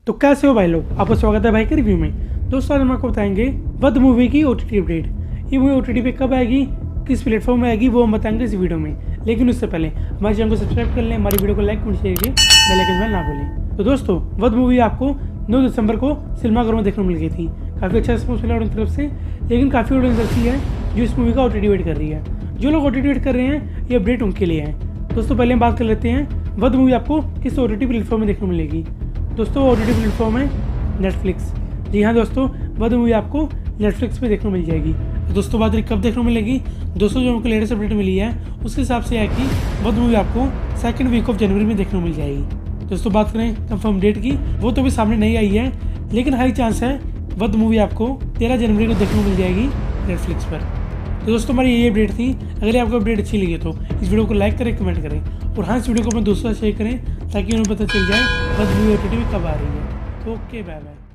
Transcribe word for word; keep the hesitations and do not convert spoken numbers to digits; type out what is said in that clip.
तो कैसे हो भाई लोग, आपका स्वागत है भाई के रिव्यू में। दोस्तों आज हम आपको बताएंगे वध मूवी की ओटीटी अपडेट। ये मूवी ओटीटी पे कब आएगी, किस प्लेटफॉर्म में आएगी, वो हम बताएंगे इस वीडियो में। लेकिन उससे पहले हमारे चैनल को सब्सक्राइब कर लें, हमारी वीडियो को लाइक कमेंट शेयर करिए, बेल आइकन दबाना ना भूलें। तो दोस्तों वध मूवी आपको नौ दिसंबर को सिनेमाघरों में देखने को मिल गई थी। काफ़ी अच्छा रिस्पॉन्स मिला उनकी तरफ से, लेकिन काफ़ी ऑडियंस ऐसी है जो इस मूवी का ओटीटी वेट कर रही है। जो लोग ओटीटी वेट कर रहे हैं ये अपडेट उनके लिए है। दोस्तों पहले हम बात कर लेते हैं वध मूवी आपको किस ओटीटी प्लेटफॉर्म में देखने को मिलेगी। दोस्तों ओटीटी प्लेटफॉर्म है नेटफ्लिक्स। जी हाँ दोस्तों, वध मूवी आपको नेटफ्लिक्स पे देखने को मिल जाएगी। तो दोस्तों बात कब देखने को मिलेगी। दोस्तों जो हमको लेटेस्ट अपडेट मिली है उसके हिसाब से है कि वध मूवी आपको सेकंड वीक ऑफ जनवरी में देखने को मिल जाएगी। दोस्तों बात करें कंफर्म डेट की, वो तो अभी सामने नहीं आई है, लेकिन हाई चांस है वध मूवी आपको तेरह जनवरी को देखने को मिल जाएगी नेटफ्लिक्स पर। तो दोस्तों हमारी यही अपडेट थी। अगर आपको अपडेट अच्छी लगी तो इस वीडियो को लाइक करें, कमेंट करें और हाँ इस वीडियो को अपने दोस्तों से शेयर करें ताकि उन्हें पता चल जाए वध मूवी ओटीटी में कब आ रही है। तो ओके बाय बाय।